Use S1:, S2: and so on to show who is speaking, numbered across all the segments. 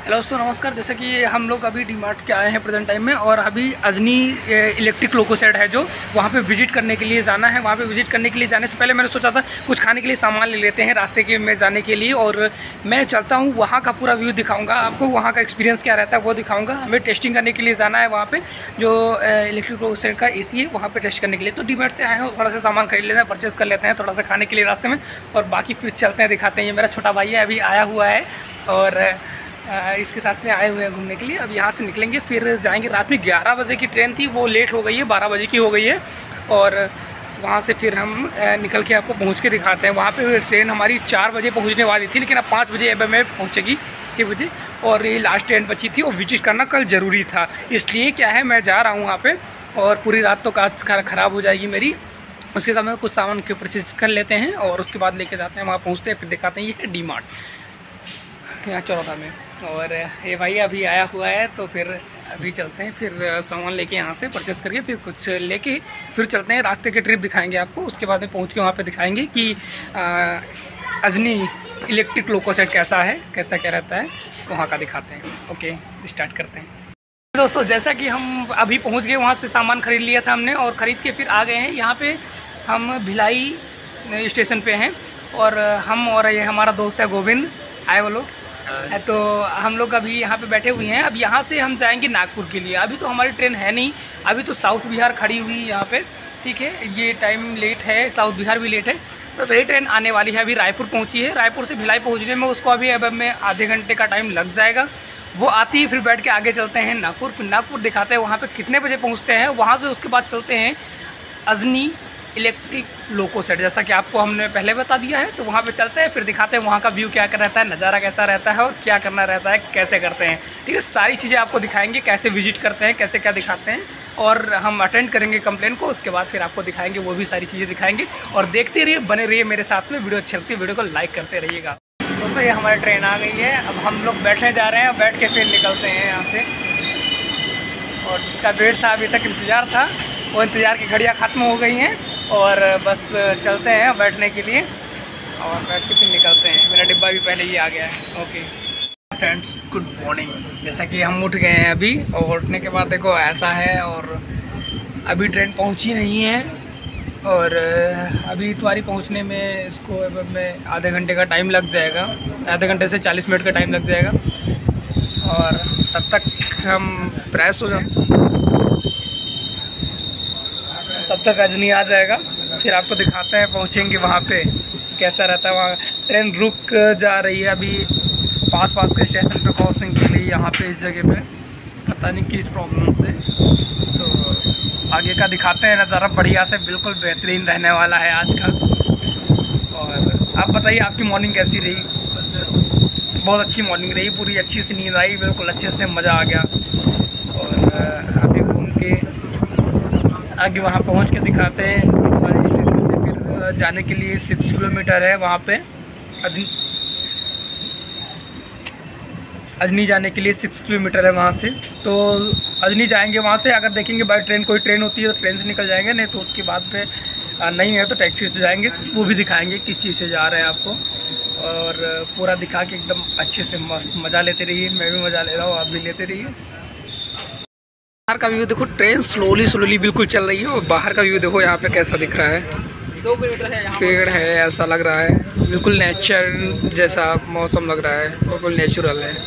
S1: Hello दोस्तों, नमस्कार। जैसे कि हम लोग अभी डी-मार्ट के आए हैं प्रेजेंट टाइम में, और अभी अजनी इलेक्ट्रिक लोको सेट है जो वहाँ पे विजिट करने के लिए जाना है। वहाँ पे विजिट करने के लिए जाने से पहले मैंने सोचा था कुछ खाने के लिए सामान ले लेते हैं रास्ते के में जाने के लिए, और मैं चलता हूँ। वहाँ का पूरा व्यू दिखाऊँगा आपको, वहाँ का एक्सपीरियंस क्या रहता है वो दिखाऊँगा। हमें टेस्टिंग करने के लिए जाना है वहाँ पर, जो इलेक्ट्रिक लोको सेट का AC है वहाँ पर टेस्ट करने के लिए। तो डी-मार्ट से आए हैं, थोड़ा सा सामान खरीद लेते हैं, परचेज़ कर लेते हैं थोड़ा सा खाने के लिए रास्ते में, और बाकी फिर चलते हैं, दिखाते हैं। ये मेरा छोटा भाई है, अभी आया हुआ है और इसके साथ में आए हुए हैं घूमने के लिए। अब यहाँ से निकलेंगे, फिर जाएंगे। रात में 11 बजे की ट्रेन थी, वो लेट हो गई है, 12 बजे की हो गई है। और वहाँ से फिर हम निकल के आपको पहुँच के दिखाते हैं। वहाँ पे ट्रेन हमारी 4 बजे पहुँचने वाली थी, लेकिन अब 5 बजे अब में पहुँचेगी, 6 बजे। और ये लास्ट ट्रेन बची थी, और विजिट करना कल ज़रूरी था। इसलिए क्या है, मैं जा रहा हूँ वहाँ पर, और पूरी रात तो काज ख़राब हो जाएगी मेरी। उसके साथ में कुछ सामान के परचेज कर लेते हैं, और उसके बाद लेके जाते हैं, वहाँ पहुँचते हैं, फिर दिखाते हैं। ये है डी-मार्ट यहाँ चौराहा में, और ये भाई अभी आया हुआ है, तो फिर अभी चलते हैं। फिर सामान लेके यहाँ से परचेस करके फिर कुछ लेके फिर चलते हैं। रास्ते के ट्रिप दिखाएंगे आपको, उसके बाद में पहुँच के वहाँ पे दिखाएंगे कि अजनी इलेक्ट्रिक लोको सेट कैसा है, कैसा क्या रहता है, वहाँ का दिखाते हैं। ओके, स्टार्ट करते हैं दोस्तों। जैसा कि हम अभी पहुँच गए, वहाँ से सामान ख़रीद लिया था हमने, और ख़रीद के फिर आ गए हैं यहाँ पर। हम भिलाई स्टेशन पर हैं, और हम और ये हमारा दोस्त है गोविंद, आए वो लोग। तो हम लोग अभी यहाँ पे बैठे हुए हैं। अब यहाँ से हम जाएंगे नागपुर के लिए। अभी तो हमारी ट्रेन है नहीं, अभी तो साउथ बिहार खड़ी हुई है यहाँ पे, ठीक है। ये टाइम लेट है, साउथ बिहार भी लेट है, तो वही ट्रेन आने वाली है। अभी रायपुर पहुँची है, रायपुर से भिलाई पहुँचने में उसको अभी अब में आधे घंटे का टाइम लग जाएगा। वो आती है, फिर बैठ के आगे चलते हैं नागपुर। फिर नागपुर दिखाते हैं वहाँ पर कितने बजे पहुँचते हैं। वहाँ से उसके बाद चलते हैं अजनी इलेक्ट्रिक लोको सेट, जैसा कि आपको हमने पहले बता दिया है। तो वहाँ पे चलते हैं, फिर दिखाते हैं वहाँ का व्यू क्या रहता है, नज़ारा कैसा रहता है, और क्या करना रहता है, कैसे करते हैं, ठीक है। सारी चीज़ें आपको दिखाएंगे, कैसे विजिट करते हैं, कैसे क्या दिखाते हैं, और हम अटेंड करेंगे कंप्लेन को। उसके बाद फिर आपको दिखाएंगे, वो भी सारी चीज़ें दिखाएंगे। और देखते रहिए, बने रहिए मेरे साथ में। वीडियो अच्छी लगती है, वीडियो को लाइक करते रहिएगा दोस्तों। ये हमारी ट्रेन आ गई है, अब हम लोग बैठने जा रहे हैं। बैठ के फिर निकलते हैं यहाँ से, और जिसका वेट था, अभी तक इंतज़ार था, वो इंतज़ार की घड़ियाँ ख़त्म हो गई हैं, और बस चलते हैं बैठने के लिए, और बैठ के फिर निकलते हैं। मेरा डिब्बा भी पहले ही आ गया है। Okay friends, good morning. जैसा कि हम उठ गए हैं अभी, और उठने के बाद देखो ऐसा है, और अभी ट्रेन पहुंची नहीं है, और अभी इतवारी पहुंचने में इसको में आधे घंटे का टाइम लग जाएगा, आधे घंटे से 40 मिनट का टाइम लग जाएगा। और तब तक हम फ्रेश हो जाए, तब तक अजनी आ जाएगा। फिर आपको दिखाते हैं, पहुंचेंगे वहाँ पे कैसा रहता है। वहाँ ट्रेन रुक जा रही है अभी पास के स्टेशन पे क्रॉसिंग के लिए, यहाँ पे इस जगह पे, पता नहीं किस प्रॉब्लम से। तो आगे का दिखाते हैं नज़ारा, बढ़िया से बिल्कुल बेहतरीन रहने वाला है आज का। और आप बताइए, आपकी मॉर्निंग कैसी रही? बहुत अच्छी मॉर्निंग रही, पूरी अच्छी सी नींद आई, बिल्कुल अच्छे से मज़ा आ गया। और अभी घूम के आगे वहाँ पहुँच के दिखाते हैं। इतवारी स्टेशन से फिर जाने के लिए 6 किलोमीटर है वहाँ पे, अजनी जाने के लिए 6 किलोमीटर है वहाँ से। तो अजनी जाएंगे, वहाँ से अगर देखेंगे बाई ट्रेन कोई ट्रेन होती है तो ट्रेन से निकल जाएंगे, नहीं तो उसके बाद पे नहीं है तो टैक्सी से जाएंगे। वो भी दिखाएंगे किस चीज़ से जा रहे हैं आपको, और पूरा दिखा के एकदम अच्छे से मस्त मज़ा लेते रहिए। मैं भी मज़ा ले रहा हूँ, आप भी लेते रहिए। बाहर का व्यू देखो, ट्रेन स्लोली बिल्कुल चल रही है, और बाहर का व्यू देखो यहाँ पे कैसा दिख रहा है। 2 किलोमीटर है, पेड़ है, ऐसा लग रहा है बिल्कुल नेचर जैसा मौसम लग रहा है, बिल्कुल नेचुरल है।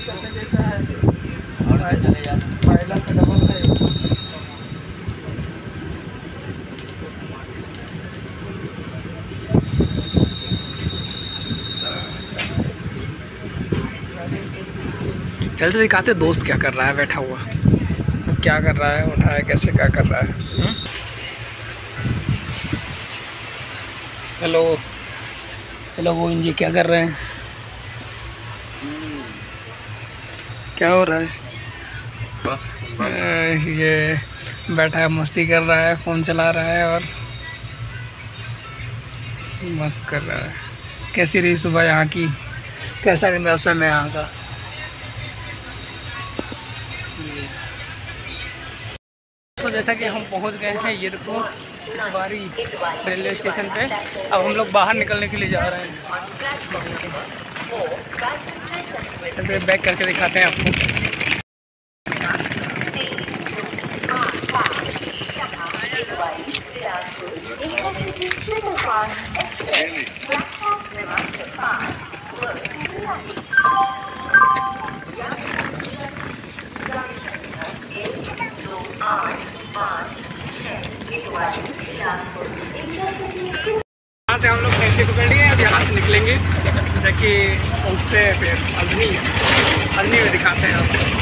S1: चलते दिखाते दोस्त क्या कर रहा है, बैठा हुआ क्या कर रहा है, उठा है कैसे, क्या कर रहा है। हेलो हेलो गोविंद जी, क्या कर रहे हैं? क्या हो रहा है?
S2: बस
S1: ये बैठा है, मस्ती कर रहा है, फ़ोन चला रहा है और मस्त कर रहा है। कैसी रही सुबह यहाँ की, कैसा रही मौसम है यहाँ का? तो जैसा कि हम पहुंच गए हैं, ये देखो इतवारी रेलवे स्टेशन पे। अब हम लोग बाहर निकलने के लिए जा रहे हैं। ऐसे बैक करके दिखाते हैं आपको। यहाँ से हम लोग टैक्सी पकड़ लिए, अब यहाँ से निकलेंगे ताकि पहुँचते हैं फिर अजनी में दिखाते हैं आपको।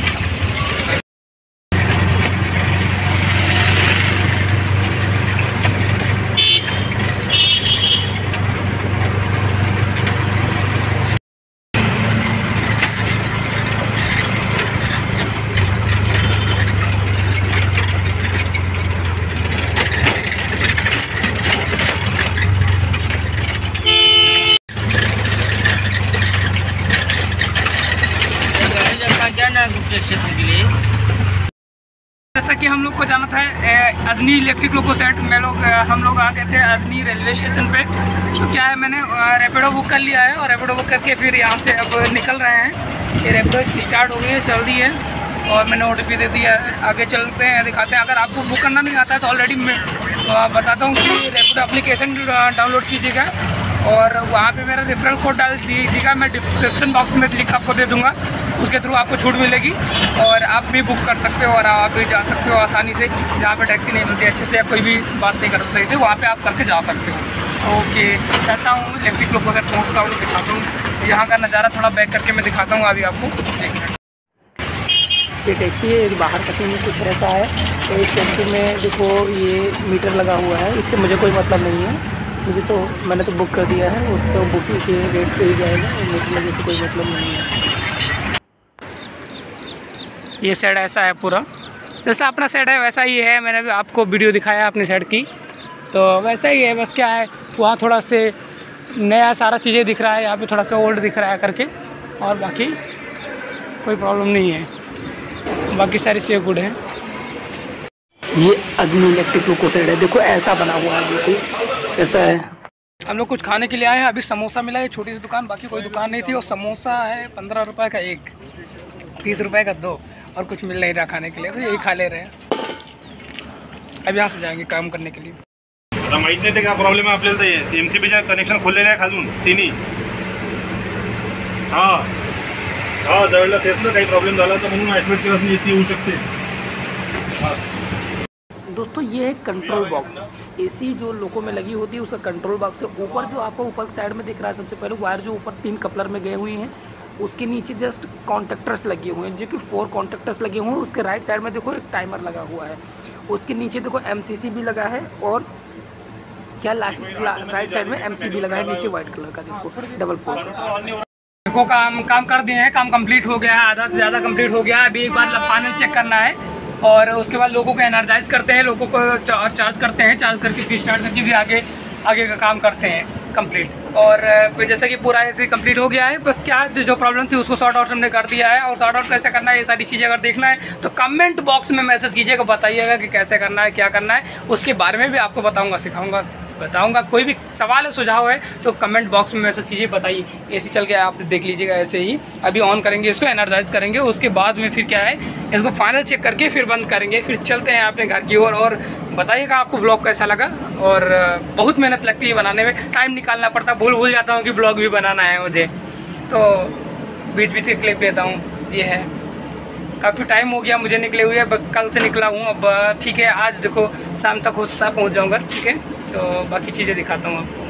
S1: जैसा कि हम लोग को जाना था अजनी इलेक्ट्रिक लोको सेट में हम लोग आ गए थे अजनी रेलवे स्टेशन पे। तो क्या है, मैंने रैपिडो बुक कर लिया है और रैपिडो बुक करके फिर यहाँ से अब निकल रहे हैं। ये रैपिडो स्टार्ट हो गई है, चल दी है और मैंने OTP दे दिया है। आगे चलते हैं, दिखाते हैं। अगर आपको बुक करना नहीं आता है तो ऑलरेडी मैं बताता हूँ कि रैपिडो एप्लीकेशन डाउनलोड कीजिएगा और वहाँ पे मेरा रेफरल कोड डाल दीजिएगा। मैं डिस्क्रिप्शन बॉक्स में लिंक आपको दे दूँगा, उसके थ्रू आपको छूट मिलेगी और आप भी बुक कर सकते हो और आप भी जा सकते हो आसानी से। जहाँ पे टैक्सी नहीं मिलती अच्छे से या कोई भी बात नहीं करता सही से, वहाँ पे आप करके जा सकते हो। ओके, जाता हूँ इलेक्ट्रिक लोको सेट, पहुँचता हूँ, दिखाता हूँ यहाँ का नज़ारा। थोड़ा बैक करके मैं दिखाता हूँ अभी आपको। एक मिनट। ये टैक्सी है, बाहर का सीन कुछ ऐसा है। तो इस टैक्सी में देखो ये मीटर लगा हुआ है, इससे मुझे कोई मतलब नहीं है। मुझे तो मैंने तो बुक कर दिया है, उस तो बुकिंग के रेट पे ही जाएगा, मुझे लगे से कोई मतलब नहीं है। ये सेट ऐसा है पूरा, जैसा अपना सेट है वैसा ही है। मैंने भी आपको वीडियो दिखाया अपनी सेट की, तो वैसा ही है। बस क्या है, वहाँ थोड़ा से नया सारा चीज़ें दिख रहा है, यहाँ पे थोड़ा सा ओल्ड दिख रहा है करके, और बाकी कोई प्रॉब्लम नहीं है। बाकी सारी चीज़ें गुड हैं। ये अजनी इलेक्ट्रिक लोको सेट है, देखो ऐसा बना हुआ है, बिल्कुल ऐसा है। हम लोग कुछ खाने के लिए आए हैं। अभी समोसा मिला है, छोटी सी दुकान, बाकी कोई दुकान नहीं थी। और समोसा है 15 रुपये का एक, 30 रुपये का 2, और कुछ मिल नहीं रहा खाने के लिए, तो यही खा ले रहे हैं। अब यहाँ से जाएंगे काम करने के लिए।
S2: आता माहीत नाही ते काय प्रॉब्लेम आहे आपल्याला. ते MCBच्या कनेक्शन खोललेलं आहे खालून तिन्ही. हां जवळला तेच ना काही प्रॉब्लेम झाला तर म्हणून ॲडमिट केलं AC येऊ शकते.
S1: दोस्तों ये है कंट्रोल बॉक्स, AC जो लोको में लगी होती है उसका कंट्रोल बॉक्स है। ऊपर जो आपको ऊपर साइड में दिख रहा है, सबसे पहले वायर जो ऊपर 3 कपलर में गए हुए हैं, उसके नीचे जस्ट कॉन्टेक्टर्स लगे हुए हैं, जो कि 4 कॉन्टेक्टर्स लगे हुए हैं। उसके राइट साइड में देखो एक टाइमर लगा हुआ है, उसके नीचे देखो MCC भी लगा है, और क्या राइट साइड में MCB लगा है नीचे वाइट कलर का, देखो डबल पोल। देखो काम कर दिए हैं, काम कंप्लीट हो गया है, आधा से ज़्यादा कंप्लीट हो गया है। अभी एक बार फाइनल चेक करना है और उसके बाद लोगों को एनर्जाइज करते हैं, लोगों को चार्ज करते हैं, चार्ज करके फिर स्टार्ट करके फिर आगे का काम करते हैं कंप्लीट। और फिर जैसा कि पूरा ऐसे कंप्लीट हो गया है, बस क्या जो प्रॉब्लम थी उसको सॉर्ट आउट हमने कर दिया है। और सॉर्ट आउट कैसे करना है, ये सारी चीज़ें अगर देखना है तो कमेंट बॉक्स में मैसेज कीजिएगा, बताइएगा कि कैसे करना है, क्या करना है, उसके बारे में भी आपको बताऊंगा। कोई भी सवाल है, सुझाव है तो कमेंट बॉक्स में मैसेज कीजिए, बताइए। AC चल गया, आप देख लीजिएगा ऐसे ही। अभी ऑन करेंगे इसको, एनर्जाइज करेंगे, उसके बाद में फिर क्या है, इसको फाइनल चेक करके फिर बंद करेंगे, फिर चलते हैं अपने घर की ओर। और बताइएगा आपको ब्लॉग कैसा लगा। और बहुत मेहनत लगती है बनाने में, टाइम निकालना पड़ता है, भूल जाता हूँ कि ब्लॉग भी बनाना है मुझे, तो बीच बीच के क्लिप लेता हूँ। ये है, काफ़ी टाइम हो गया मुझे निकले हुए, कल से निकला हूँ। अब ठीक है, आज देखो शाम तक हो सकता पहुँच जाऊँगा, ठीक है। तो बाकी चीज़ें दिखाता हूँ आपको।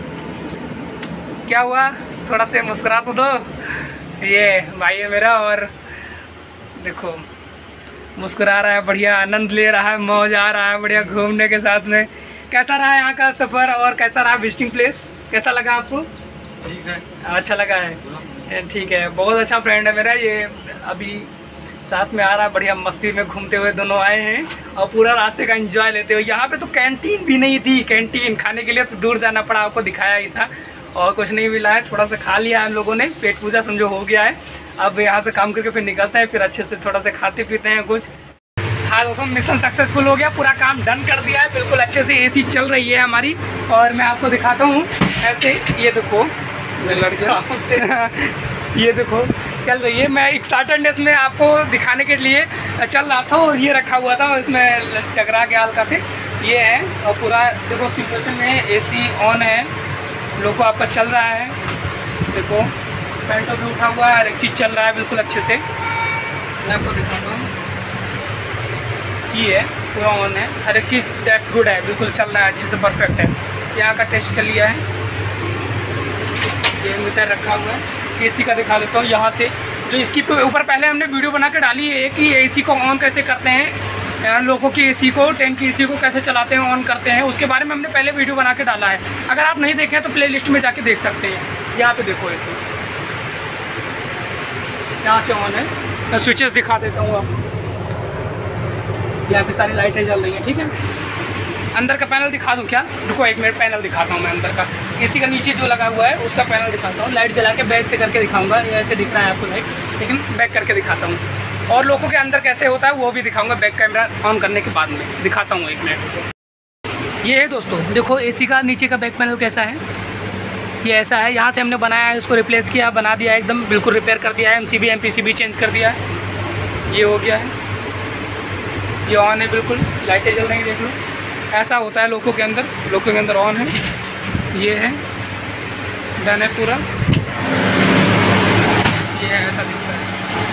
S1: क्या हुआ, थोड़ा से मुस्कुरा तो दो। ये भाई है मेरा, और देखो मुस्कुरा रहा है, बढ़िया आनंद ले रहा है, मौज आ रहा है बढ़िया घूमने के साथ में। कैसा रहा यहाँ का सफ़र और कैसा रहा विजिटिंग प्लेस, कैसा लगा आपको?
S2: ठीक है,
S1: अच्छा लगा है, ठीक है। बहुत अच्छा फ्रेंड है मेरा, ये अभी साथ में आ रहा है, बढ़िया मस्ती में घूमते हुए दोनों आए हैं और पूरा रास्ते का एंजॉय लेते हुए। यहाँ पे तो कैंटीन भी नहीं थी, कैंटीन खाने के लिए तो दूर जाना पड़ा, आपको दिखाया ही था, और कुछ नहीं मिला है। थोड़ा सा खा लिया हम लोगों ने, पेट पूजा समझो हो गया है। अब यहाँ से काम करके फिर निकलते हैं, फिर अच्छे से थोड़ा सा खाते पीते हैं कुछ। हाँ दोस्तों, मिशन सक्सेसफुल हो गया, पूरा काम डन कर दिया है, बिल्कुल अच्छे से AC चल रही है हमारी। और मैं आपको दिखाता हूँ ऐसे, ये देखो लड़कियाँ ये देखो चल रही है। मैं एक्साइटेडनेस में आपको दिखाने के लिए चल रहा था और ये रखा हुआ था, इसमें टकरा के हल्का से ये है। और पूरा देखो सिचुएशन में AC ऑन है, लोगों आपका चल रहा है। देखो पेंटो भी उठा हुआ है, हर एक चीज़ चल रहा है बिल्कुल अच्छे से। मैं आपको दिखाता हूँ, ये है पूरा ऑन है, हर एक चीज़ दैट्स गुड है, बिल्कुल चल रहा है अच्छे से, परफेक्ट है। यहाँ का टेस्ट कर लिया है, ये मीटर रखा हुआ है। AC का दिखा देता हूँ यहाँ से, जो इसकी ऊपर पहले हमने वीडियो बना के डाली है कि AC को ऑन कैसे करते हैं, लोगों की AC को, टेंट की AC को कैसे चलाते हैं, ऑन करते हैं, उसके बारे में हमने पहले वीडियो बना के डाला है। अगर आप नहीं देखें तो प्लेलिस्ट में जाके देख सकते हैं। यहाँ पे देखो AC यहाँ से ऑन है। मैं स्विचेस दिखा देता हूँ आपको, यहाँ पे सारी लाइटें जल रही हैं, ठीक है। अंदर का पैनल दिखा दूँ क्या? रुको एक मिनट, पैनल दिखाता हूँ मैं अंदर का। AC का नीचे जो लगा हुआ है उसका पैनल दिखाता हूँ। लाइट जला के बैक से करके दिखाऊंगा, ये ऐसे दिख रहा है आपको लाइट, लेकिन बैक करके दिखाता हूँ। और लोगों के अंदर कैसे होता है वो भी दिखाऊंगा, बैक कैमरा ऑन करने के बाद में दिखाता हूँ। एक मिनट, ये है दोस्तों, देखो AC का नीचे का बैक पैनल कैसा है, ये ऐसा है। यहाँ से हमने बनाया है, इसको रिप्लेस किया, बना दिया है एकदम, बिल्कुल रिपेयर कर दिया है। MCB MPCB चेंज कर दिया है, ये हो गया है, ये ऑन है बिल्कुल, लाइटें जल रही हैं, देख लो। ऐसा होता है लोगों के अंदर ऑन है, ये है डन है पूरा, ये है, ऐसा दिखता है,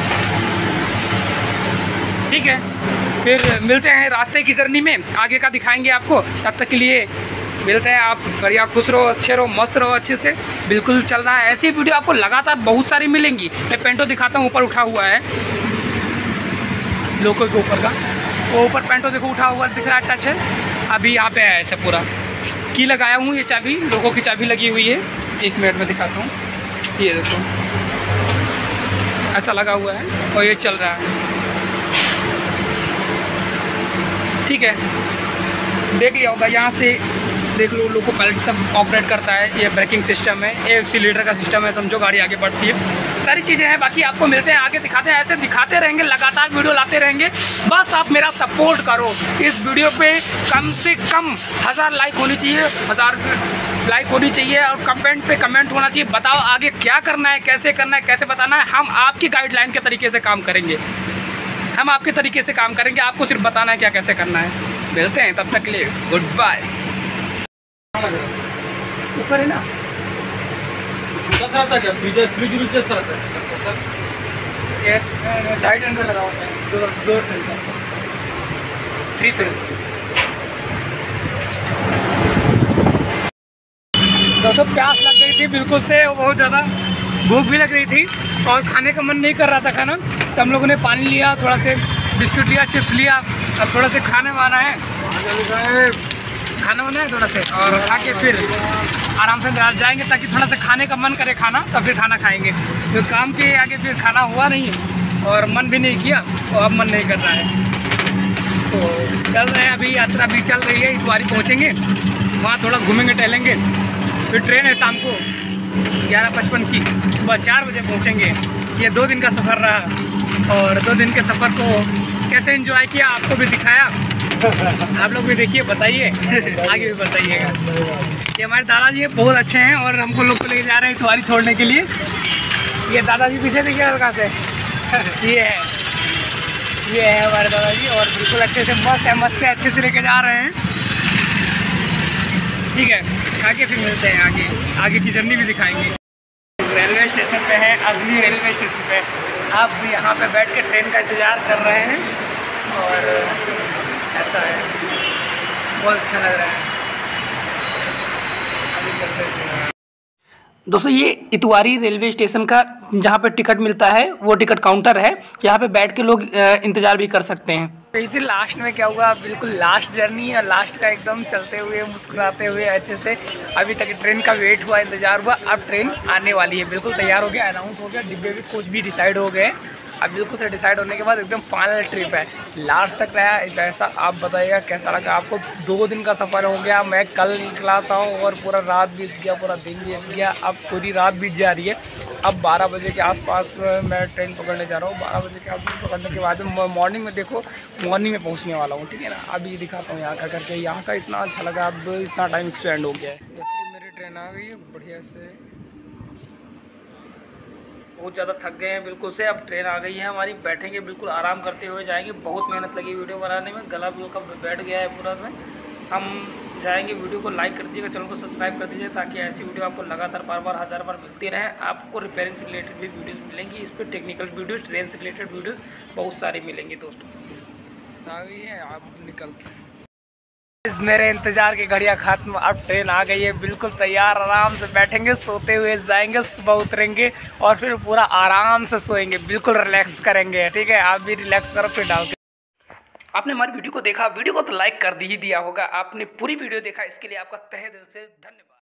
S1: ठीक है। फिर मिलते हैं रास्ते की जर्नी में, आगे का दिखाएंगे आपको। तब तक के लिए मिलते हैं, आप बढ़िया खुश रहो, अच्छे रहो, मस्त रहो, अच्छे से बिल्कुल चल रहा है। ऐसी वीडियो आपको लगातार बहुत सारी मिलेंगी। मैं पेंटो दिखाता हूँ, ऊपर उठा हुआ है लोगों के ऊपर का, वो ऊपर पेंटो देखो उठा हुआ दिख रहा है, टच है। अभी यहाँ पे है ऐसा पूरा की लगाया हूँ, ये चाबी लोगों की चाबी लगी हुई है। एक मिनट में दिखाता हूँ, ये देखो ऐसा लगा हुआ है और ये चल रहा है, ठीक है। देख लिया होगा, यहाँ से देख लो, लोको पायलट सब ऑपरेट करता है। ये ब्रेकिंग सिस्टम है, ये एक्सीलरेटर का सिस्टम है, समझो गाड़ी आगे बढ़ती है, सारी चीज़ें हैं। बाकी आपको मिलते हैं आगे, दिखाते हैं, ऐसे दिखाते रहेंगे, लगातार वीडियो लाते रहेंगे। बस आप मेरा सपोर्ट करो। इस वीडियो पे कम से कम 1000 लाइक होनी चाहिए, 1000 लाइक होनी चाहिए, और कमेंट पे कमेंट होना चाहिए। बताओ आगे क्या करना है, कैसे करना है, कैसे बताना है। हम आपकी गाइडलाइन के तरीके से काम करेंगे, हम आपके तरीके से काम करेंगे, आपको सिर्फ बताना है क्या कैसे करना है। मिलते हैं, तब तक के लिए गुड बाय। ऊपर है ना,
S2: कैसा रहता है क्या? फ्रिज जैसा रहता है सर?
S1: ये 2.5 टन का लगा होता है, 2 टन का 3 फेज। दोस्तों प्यास लग गई थी बिल्कुल से, बहुत ज़्यादा भूख भी लग रही थी और खाने का मन नहीं कर रहा था खाना, तो हम लोगों ने पानी लिया, थोड़ा से बिस्कुट लिया, चिप्स लिया। अब थोड़ा से खाने वाना है, खाना वाना है थोड़ा से, और खा के फिर आराम से अंदर जाएंगे, ताकि थोड़ा सा खाने का मन करे खाना, तब फिर खाना खाएंगे। तो काम के आगे फिर खाना हुआ नहीं और मन भी नहीं किया, और अब मन नहीं कर रहा है। तो चल रहे हैं, अभी यात्रा भी चल रही है, इतवारी पहुँचेंगे, वहाँ थोड़ा घूमेंगे टहलेंगे। फिर ट्रेन है शाम को 11:55 की, सुबह 4 बजे पहुँचेंगे। ये 2 दिन का सफ़र रहा, और 2 दिन के सफ़र को कैसे एंजॉय किया आपको भी दिखाया। आप लोग भी देखिए, बताइए, आगे भी बताइएगा। ये हमारे दादाजी बहुत अच्छे हैं, और हमको लोग को लेके जा रहे हैं इतवारी छोड़ने के लिए। ये दादाजी पीछे देखिए हल्का से, ये है हमारे दादाजी, और बिल्कुल अच्छे से मस्त से अच्छे से लेके जा रहे हैं, ठीक है। आगे फिर मिलते हैं, आगे की जर्नी भी दिखाएंगे। रेलवे स्टेशन पे है, अजनी रेलवे स्टेशन पे। आप भी यहाँ पे बैठ के ट्रेन का इंतज़ार कर रहे हैं, और ऐसा है, बहुत अच्छा लग रहा है। अभी चलते हैं दोस्तों, ये इतवारी रेलवे स्टेशन का जहाँ पे टिकट मिलता है वो टिकट काउंटर है, यहाँ पे बैठ के लोग इंतज़ार भी कर सकते हैं। तो इसी लास्ट में क्या हुआ, बिल्कुल लास्ट जर्नी है, लास्ट का एकदम चलते हुए मुस्कुराते हुए अच्छे से। अभी तक ट्रेन का वेट हुआ, इंतज़ार हुआ, अब ट्रेन आने वाली है, बिल्कुल तैयार हो गया, अनाउंस हो गया, डिब्बे भी कुछ भी डिसाइड हो गए। अब बिल्कुल से डिसाइड होने के बाद एकदम फाइनल ट्रिप है, लास्ट तक रहा है। ऐसा आप बताइएगा कैसा लगा आपको। 2 दिन का सफ़र हो गया, मैं कल निकला था और पूरा रात बीत गया, पूरा दिन बीत गया, अब पूरी रात बीत जा रही है। अब 12 बजे के आसपास मैं ट्रेन पकड़ने जा रहा हूँ। 12 बजे के आसपास पकड़ने के बाद मॉर्निंग में, देखो मॉर्निंग में पहुँचने वाला हूँ, ठीक है ना। अभी दिखाता हूँ यहाँ का करके, यहाँ का इतना अच्छा लगा, अब इतना टाइम स्पेंड हो गया है। जैसे कि मेरी ट्रेन आ गई है बढ़िया से, बहुत ज़्यादा थक गए हैं बिल्कुल से। अब ट्रेन आ गई है हमारी, बैठेंगे बिल्कुल आराम करते हुए जाएंगे। बहुत मेहनत लगी वीडियो बनाने में, गला बिल्कुल बैठ गया है पूरा से। हम जाएंगे, वीडियो को लाइक कर दीजिएगा, चैनल को सब्सक्राइब कर दीजिए ताकि ऐसी वीडियो आपको लगातार बार हज़ार बार मिलती रहें। आपको रिपेयरिंग से रिलेटेड भी वीडियोस मिलेंगी, इस पर टेक्निकल वीडियोस, ट्रेन से रिलेटेड वीडियोस बहुत सारी मिलेंगी दोस्तों। आ गई है, आप निकलते हैं। इस मेरे इंतज़ार की घड़ियाँ खत्म, अब ट्रेन आ गई है, बिल्कुल तैयार, आराम से बैठेंगे, सोते हुए जाएंगे, सुबह उतरेंगे और फिर पूरा आराम से सोएंगे, बिल्कुल रिलैक्स करेंगे। ठीक है, आप भी रिलैक्स करो फिर डाल के। आपने हमारी वीडियो को देखा, वीडियो को तो लाइक कर ही दिया होगा। आपने पूरी वीडियो देखा, इसके लिए आपका तहे दिल से धन्यवाद।